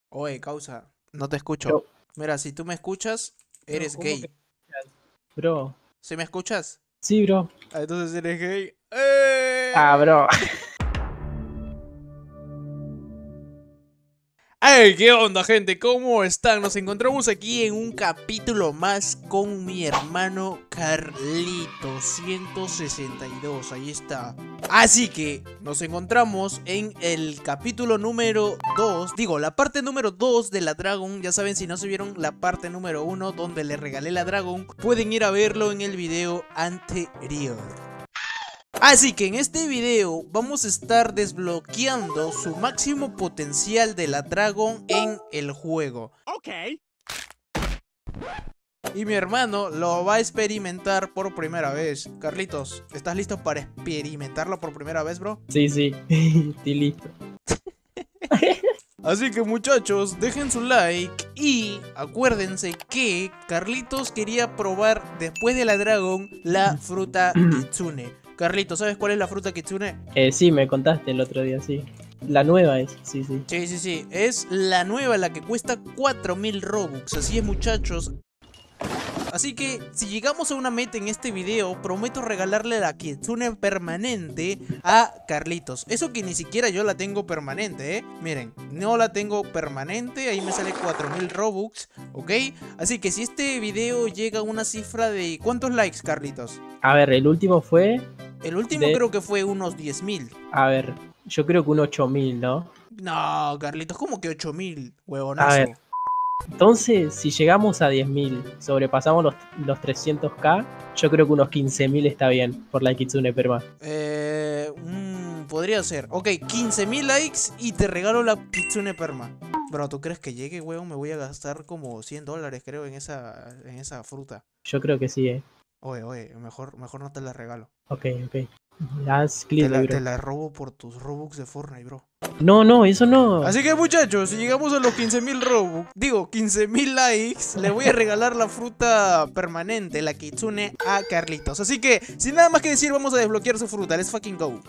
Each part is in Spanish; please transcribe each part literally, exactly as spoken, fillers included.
Oye, causa, no te escucho. Bro, Mira, si tú me escuchas, bro, eres ¿cómo que gay. bro? ¿Sí me escuchas? Sí, bro. Ah, entonces eres gay. ¡Eh! Ah, bro. ¡Hey! ¿Qué onda, gente? ¿Cómo están? Nos encontramos aquí en un capítulo más con mi hermano Carlito ciento sesenta y dos. Ahí está. Así que nos encontramos en el capítulo número dos. Digo, la parte número dos de la Dragon. Ya saben, si no se vieron la parte número uno donde le regalé la Dragon, pueden ir a verlo en el video anterior. Así que en este video vamos a estar desbloqueando su máximo potencial de la Dragon en el juego. Ok. Y mi hermano lo va a experimentar por primera vez. Carlitos, ¿estás listo para experimentarlo por primera vez, bro? Sí, sí. Estoy listo. Así que muchachos, dejen su like y acuérdense que Carlitos quería probar después de la Dragon la fruta Kitsune. Carlitos, ¿sabes cuál es la fruta Kitsune? Eh, sí, me contaste el otro día, sí. La nueva es, sí, sí. Sí, sí, sí, es la nueva, la que cuesta cuatro mil Robux, así es muchachos. Así que si llegamos a una meta en este video, prometo regalarle la Kitsune permanente a Carlitos. Eso que ni siquiera yo la tengo permanente, ¿eh? Miren, no la tengo permanente, ahí me sale cuatro mil Robux, ¿ok? Así que si este video llega a una cifra de... ¿Cuántos likes, Carlitos? A ver, el último fue El último de... creo que fue unos diez mil. A ver, yo creo que un ocho mil, ¿no? No, Carlitos, ¿cómo que ocho mil? A ver, Huevonazo. entonces, si llegamos a diez mil, sobrepasamos los, los trescientos k, yo creo que unos quince mil está bien por la Kitsune Perma. Eh, mm, podría ser. Ok, quince mil likes y te regalo la Kitsune Perma. Bro, ¿tú crees que llegue, weón? Me voy a gastar como cien dólares, creo, en esa, en esa fruta. Yo creo que sí, eh. Oye, oye, mejor, mejor no te la regalo. Ok, ok. Haz Te clic, la, bro. te la robo por tus Robux de Fortnite, bro. No, no, eso no. Así que muchachos, si llegamos a los quince mil Robux, digo, quince mil likes, le voy a regalar la fruta permanente, la Kitsune, a Carlitos. Así que, sin nada más que decir, vamos a desbloquear su fruta. Let's fucking go.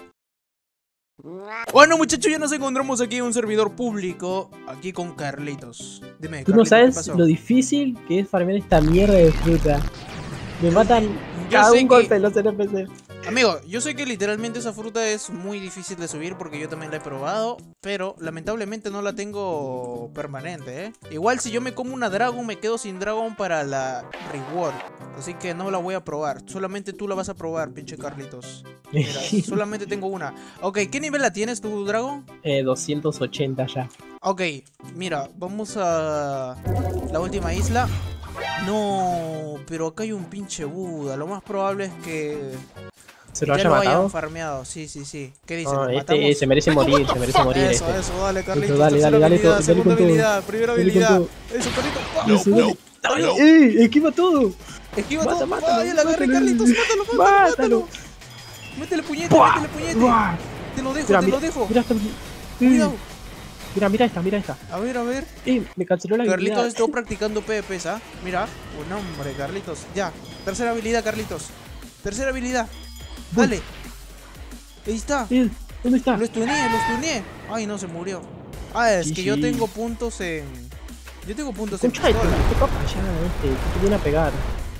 Bueno, muchachos, ya nos encontramos aquí en un servidor público, aquí con Carlitos. Dime, Tú no Carlitos, ¿qué sabes pasó? lo difícil que es farmear esta mierda de fruta. Me matan Yo cada sé un que- golpe los N P C. Amigo, yo sé que literalmente esa fruta es muy difícil de subir porque yo también la he probado, pero lamentablemente no la tengo permanente, ¿eh? Igual si yo me como una Dragon, me quedo sin Dragon para la reward, así que no la voy a probar. Solamente tú la vas a probar, pinche Carlitos. Mira, solamente tengo una. Ok, ¿qué nivel la tienes tu Dragon? eh, doscientos ochenta ya. Ok, mira, vamos a la última isla. No, pero acá hay un pinche Buda. Lo más probable es que ¿Se lo ya haya lo matado? hayan farmeado. Sí, sí, sí. ¿Qué dices? No, ¿Lo este matamos? se merece morir, se merece morir Eso, este. eso, dale, Carlitos. dale, Tercera dale, dale, habilidad, dale segunda con todo. habilidad, primera Dale con habilidad. todo. Eso, Carlitos. ¡Pah! Eso, dale. ¡Pah! ¡Ey! ¡Esquiva todo! Esquiva Mata, todo. mátalo, ¡Ay, la agarré, mátalo. Carlitos! ¡Mátalo, mátalo, ¡Mátalo! mátalo! Métele puñete, ¡Buah! métele puñete. ¡Buah! Te lo dejo, Mira, te mira, lo dejo. mira esta. Cuidado. Mira, mira esta, mira esta. A ver, a ver. ¡Ey! Me canceló la Carlitos habilidad. estuvo practicando PvPs, ¿ah? Mira. Un hombre, Carlitos. Ya. Tercera habilidad, Carlitos. Tercera habilidad. Voy. Dale. Ahí está. Eh, ¿Dónde está? Lo stuneé, lo stuneé. Ay, no, se murió. Ah, es que yo G G. tengo puntos en... Yo tengo puntos en Concha de tu, pistola. ¿qué pasa allá, este? ¿Qué te viene a pegar?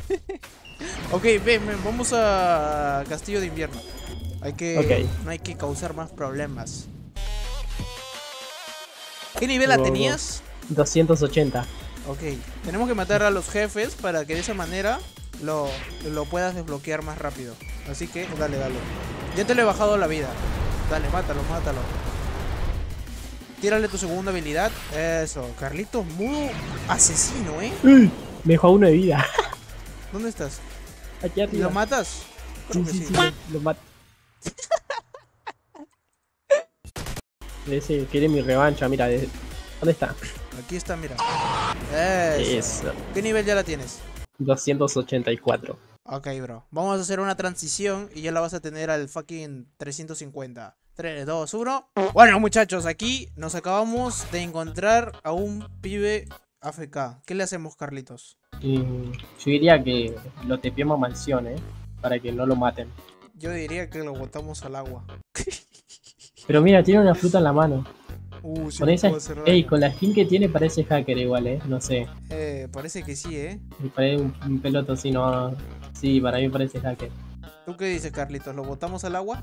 Ok, ven, ven, vamos a Castillo de Invierno. Hay que... Ok. No hay que causar más problemas. ¿Qué nivel la Go, go. tenías? doscientos ochenta. Ok. Tenemos que matar a los jefes para que de esa manera lo, lo puedas desbloquear más rápido. Así que, dale, dale. Ya te le he bajado la vida. Dale, mátalo, mátalo. Tírale tu segunda habilidad. Eso, Carlitos, modo asesino, ¿eh? ¡Ey! Me dejó a uno de vida. ¿Dónde estás? Aquí ¿Y arriba. lo matas? Creo Sí, que sí, sí. sí, lo, lo mato. Ese quiere mi revancha, mira. de- ¿Dónde está? Aquí está, mira. Eso. Eso. ¿Qué nivel ya la tienes? doscientos ochenta y cuatro. Ok, bro. Vamos a hacer una transición y ya la vas a tener al fucking trescientos cincuenta. tres, dos, uno. Bueno, muchachos, aquí nos acabamos de encontrar a un pibe A F K. ¿Qué le hacemos, Carlitos? Y yo diría que lo tepiemos a mansión, ¿eh? Para que no lo maten. Yo diría que lo botamos al agua. Pero mira, tiene una fruta en la mano. Uh, sí Con lo esa, puedo hacer ey, daño. con la skin que tiene parece hacker igual, eh. No sé. Eh, parece que sí, ¿eh? Me parece un, un peloto así, no. Sí, para mí parece hacker. ¿Tú qué dices, Carlitos? ¿Lo botamos al agua?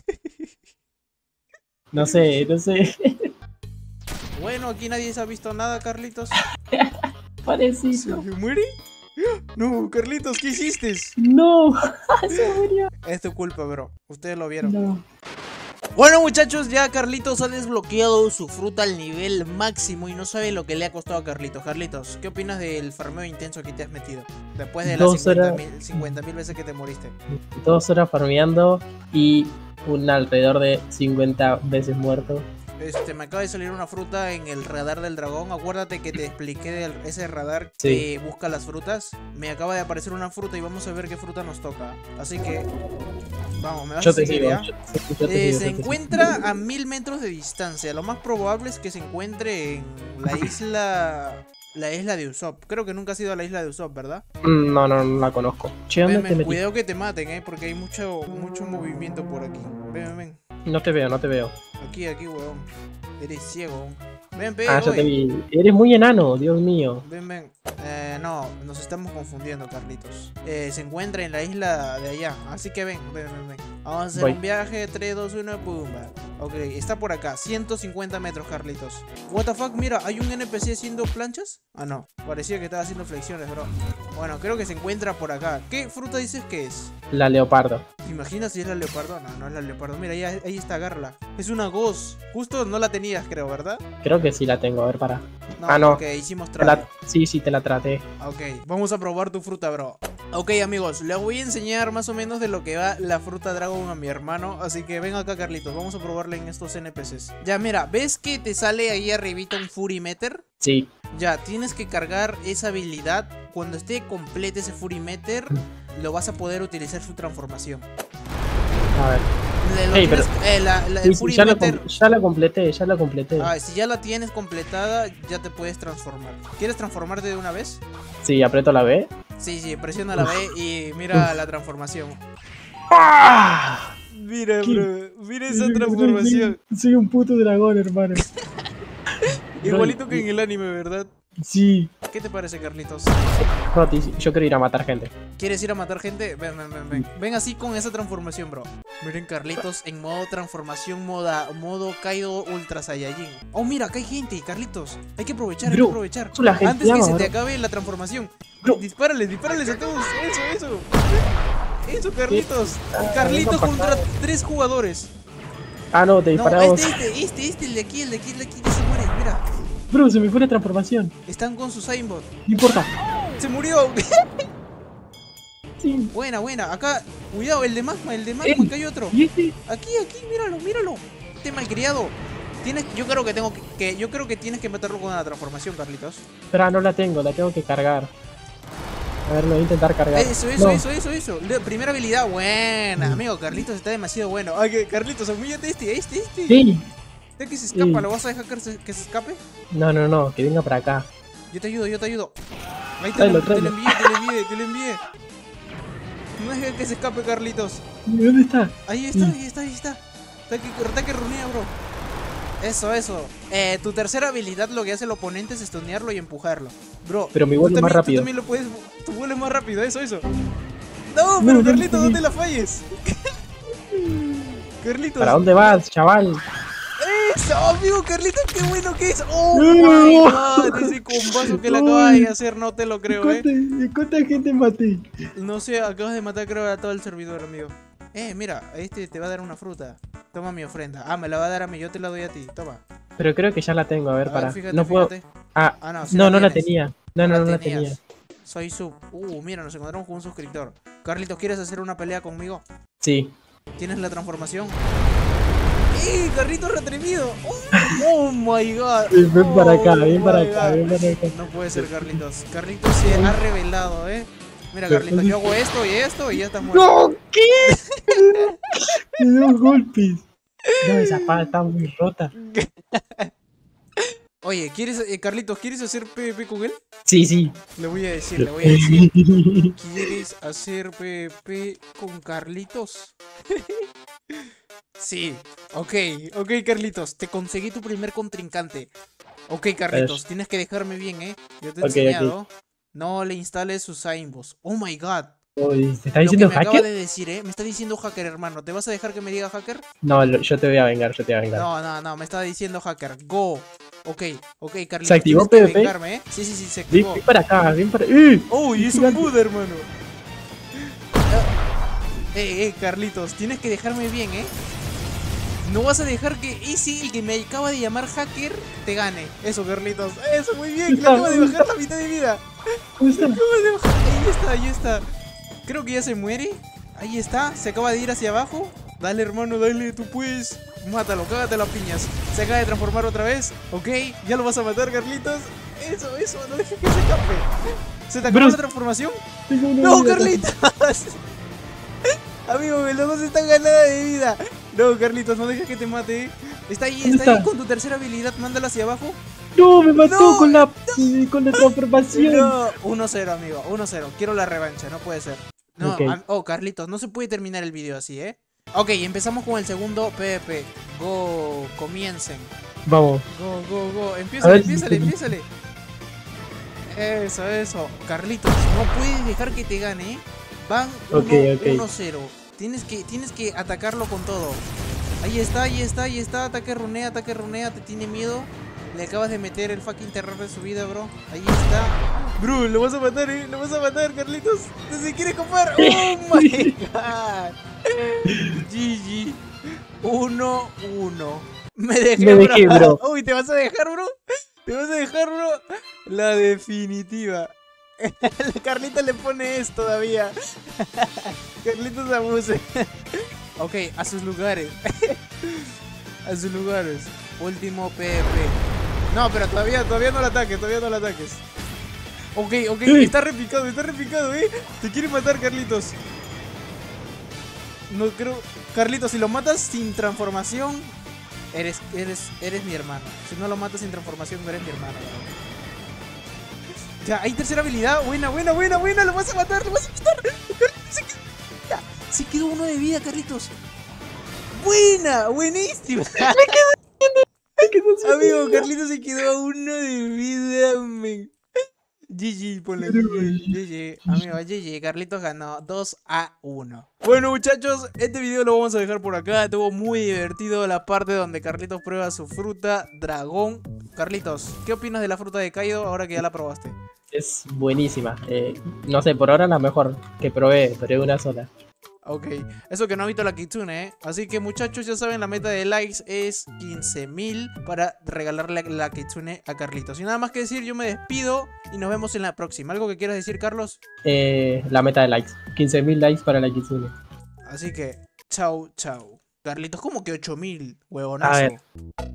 No sé, no sé. Bueno, aquí nadie se ha visto nada, Carlitos. ¿Se Parecito. muere? No, Carlitos, ¿qué hiciste? No, se murió. Es tu culpa, bro. Ustedes lo vieron. No. Bueno, muchachos, ya Carlitos ha desbloqueado su fruta al nivel máximo y no sabe lo que le ha costado a Carlitos. Carlitos, ¿qué opinas del farmeo intenso que te has metido? Después de las Dos horas. cincuenta mil veces que te moriste. Dos horas farmeando y un alrededor de cincuenta veces muerto. Este, me acaba de salir una fruta en el radar del dragón. Acuérdate que te expliqué de ese radar Sí. que busca las frutas. Me acaba de aparecer una fruta y vamos a ver qué fruta nos toca. Así que, vamos, me vas Yo a te seguir, sigo. ¿ya? Yo, yo te Eh, sigo, se yo te sigo. encuentra a mil metros de distancia. Lo más probable es que se encuentre en la isla... La isla de Usopp. Creo que nunca has ido a la isla de Usopp, ¿verdad? Mm, No, no, no la conozco. Che, ¿dónde Ven, te ven, metí? cuidado que te maten, eh, porque hay mucho, mucho movimiento por aquí. Ven, ven, ven. No te veo, no te veo. Aquí, aquí, huevón. Eres ciego. Ven, ven, Ah, ya te oye. vi. Eres muy enano, Dios mío. Ven, ven. Eh, no, nos estamos confundiendo, Carlitos. Eh, se encuentra en la isla de allá. Así que ven, ven, ven, ven. Vamos a hacer Voy. un viaje. tres, dos, uno, pumba. Ok, está por acá. ciento cincuenta metros, Carlitos. What the fuck, mira, ¿hay un N P C haciendo planchas? Ah, no. Parecía que estaba haciendo flexiones, bro. Bueno, creo que se encuentra por acá. ¿Qué fruta dices que es? La leopardo. ¿Te imaginas si es la leopardo? No, no es la leopardo. Mira, ahí, ahí está, agárrala. Es una ghost. Justo no la tenías, creo, ¿verdad? Creo que sí la tengo, a ver, para. No, Ah, no. porque hicimos Te trato. la- Sí, sí, te la traté. Ok, vamos a probar tu fruta, bro. Ok, amigos, les voy a enseñar más o menos de lo que va la fruta Dragon a mi hermano. Así que ven acá, Carlitos, vamos a probarle en estos N P Cs. Ya, mira, ¿ves que te sale ahí arribita un Fury Meter? Sí. Ya, tienes que cargar esa habilidad. Cuando esté completa ese Fury Meter, lo vas a poder utilizar su transformación. A ver. Le- lo Ey, tienes- pero- eh, la, la- Sí, el sí, Fury ya, la Meter... com- ya la completé, ya la completé. Ah, si ya la tienes completada, ya te puedes transformar. ¿Quieres transformarte de una vez? Sí, aprieto la B. Sí, sí, presiona la B y mira la transformación. ¡Ah! Mira, ¿Qué? bro, mira esa transformación. Soy un puto dragón, hermano. Igualito que en el anime, ¿verdad? Sí. ¿Qué te parece, Carlitos? Roti, yo quiero ir a matar gente. ¿Quieres ir a matar gente? Ven, ven, ven, ven. Ven así con esa transformación, bro. Miren, Carlitos en modo transformación, moda, modo Kaido Ultra Saiyajin. Oh, mira, acá hay gente, Carlitos. Hay que aprovechar, hay Bro, que aprovechar. la gente Antes que ama, se te bro. acabe la transformación. Bro. Dispárales, dispárales a todos. Eso, eso. Eso, Carlitos. Ah, Carlitos vengo contra pasado. tres jugadores. Ah, no, te No, disparamos. este, este, este, este, el de aquí, el de aquí, el de aquí, que se muere. Mira, Bro, se me fue la transformación. están con su Saimbot. No importa. Se murió. Sí. Buena, buena. Acá, cuidado, el de magma, el de magma, Ey. acá hay otro. ¿Y este? Aquí, aquí, míralo, míralo. Este malcriado. Tienes, yo creo que tengo que, que- yo creo que tienes que matarlo con la transformación, Carlitos. Espera, no la tengo, la tengo que cargar. A ver, lo voy a intentar cargar. Eso, eso, No. eso, eso, eso. Le- primera habilidad, buena. Amigo, Carlitos está demasiado bueno. Ay, que- Carlitos, humíllate a este, a este, a este. Sí. Este que se escapa, Sí. ¿lo vas a dejar que se, que se escape? No, no, no, que venga para acá. Yo te ayudo, yo te ayudo. Ahí te, Tráelo, lo, te tráelo. lo envié, te lo envié, te lo envié. No dejes que se escape, Carlitos. ¿Dónde está? Ahí está, Mm. ahí está, ahí está. Ataque, ataque runea, bro. Eso, eso. Eh, tu tercera habilidad lo que hace el oponente es stunearlo y empujarlo. Bro, Pero me tú vuelve más también- rápido. Tú también lo puedes. Tú vuelves más rápido, eso, eso. No, pero no, Carlitos, no. no te la falles. Carlitos. ¿Para dónde vas, chaval? Eso, amigo, Carlitos, qué bueno que es. Oh No. my god, ese combazo que le acabas de hacer, no te lo creo, eh. ¿Cuánta, cuánta gente maté? No sé, acabas de matar creo a todo el servidor, amigo. Eh, mira, este te va a dar una fruta. Toma mi ofrenda. Ah, me la va a dar a mí, yo te la doy a ti. Toma. Pero creo que ya la tengo, a ver, A para. ver, fíjate, no puedo. fíjate. Ah, Ah, no, sí no, no la tienes. tenía. No, no, no la tenías. tenía. Soy sub. Uh, mira, nos encontramos con un suscriptor. Carlitos, ¿quieres hacer una pelea conmigo? Sí. ¿Tienes la transformación? ¡Eh, Carlitos retremido! ¡Oh, oh my god! Ven ven para acá, Oh ven para my acá, God. ven para acá. No puede ser, Carlitos. Carlitos se ha revelado, eh. Mira, Carlitos, yo hago esto y esto y ya estás muerto. ¡No! ¿Qué? Me dio golpes. No, esa espada está muy rota. Oye, ¿quieres, eh, Carlitos, ¿quieres hacer PvP con él? Sí, sí. Le voy a decir, le voy a decir. ¿Quieres hacer PvP con Carlitos? Sí. Ok, ok, Carlitos. Te conseguí tu primer contrincante. Ok, Carlitos, tienes que dejarme bien, ¿eh? Yo te he Okay, enseñado. okay. No le instales sus aimbos. Oh my god. Uy, ¿te está Lo que diciendo me acaba hacker? de decir, ¿eh? Me está diciendo hacker, hermano. ¿Te vas a dejar que me diga hacker? No, lo- yo te voy a vengar, yo te voy a vengar. No, no, no. Me está diciendo hacker. Go. Ok, ok, ¿Se Carlitos. activó Tienes que PvP? vengarme, ¿eh? Sí, sí, sí, se Ven, activó. ven para acá, ven para... ¡Eh! Uy, es un Gigante. Buda, hermano. Eh, eh, Carlitos, tienes que dejarme bien, ¿eh? No vas a dejar que Easy, el que me acaba de llamar hacker, te gane. Eso, Carlitos. Eso, muy bien. Le acabo de bajar la mitad de vida. ¿Dónde Le está? acabo de bajar. Ahí está, ahí está. Creo que ya se muere. Ahí está. Se acaba de ir hacia abajo. Dale, hermano, dale, tú puedes. Mátalo, cágate las piñas. Se acaba de transformar otra vez. Ok, ya lo vas a matar, Carlitos. Eso, eso, no dejes que se escape. ¿Se te acabó Bruce. la transformación? Tengo una ¡No, vida. Carlitos! Amigo, los dos están ganada de vida. No, Carlitos, no dejes que te mate. ¿Eh? Está ahí, ¿Dónde está ahí está? con tu tercera habilidad. Mándala hacia abajo. No, me mató No, con la con la transformación. No, uno cero, amigo, uno cero. Quiero la revancha, no puede ser. No, Ok. am- oh, Carlitos, no se puede terminar el video así, ¿eh? Ok, empezamos con el segundo PvP. Go, comiencen. Vamos. Go, go, go. A Empiézale, ver si empiézale, se- empiézale. Eso, eso. Carlitos, no puedes dejar que te gane, ¿eh? Van Ok, ok. uno cero. Tienes que, tienes que atacarlo con todo. Ahí está, ahí está, ahí está. Ataque runea, ataque runea. Te tiene miedo. Le acabas de meter el fucking terror de su vida, bro. Ahí está. Bro, lo vas a matar, eh. Lo vas a matar, Carlitos. No se quiere comprar. Oh my god. G G. uno uno. Me dejé, Me dejé, bro. Uy, ¿te vas a dejar, bro? ¿Te vas a dejar, bro? La definitiva. Carlitos le pone esto todavía. Carlitos abuse. Ok, a sus lugares. A sus lugares. Último PvP. No, pero todavía, todavía no lo ataques, todavía no lo ataques. Ok, ok, ¿Qué? está repicado, está repicado, eh. Te quiere matar, Carlitos. No creo. Carlitos, si lo matas sin transformación, eres, eres, eres mi hermano. Si no lo matas sin transformación, no eres mi hermano, bro. Ya, hay tercera habilidad. Buena, buena, buena, buena. Lo vas a matar, lo vas a matar. Se quedó, ya, se quedó uno de vida, Carlitos. Buena, buenísima. Amigo, Carlitos se quedó a uno de vida, men. G G, ponle G G, G G, amigo, G G, Carlitos ganó dos a uno. Bueno, muchachos, este video lo vamos a dejar por acá. Estuvo muy divertido la parte donde Carlitos prueba su fruta dragón. Carlitos, ¿qué opinas de la fruta de Kaido ahora que ya la probaste? Es buenísima. Eh, no sé, por ahora la mejor que probé, pero es una sola. Ok, eso que no ha visto la Kitsune, ¿eh? Así que muchachos, ya saben, la meta de likes es quince mil para regalarle la Kitsune a Carlitos. Sin nada más que decir, yo me despido y nos vemos en la próxima. ¿Algo que quieras decir, Carlos? Eh, la meta de likes. quince mil likes para la Kitsune. Así que, chau, chau. Carlitos, ¿cómo que ocho mil? A Huevonazo. ver.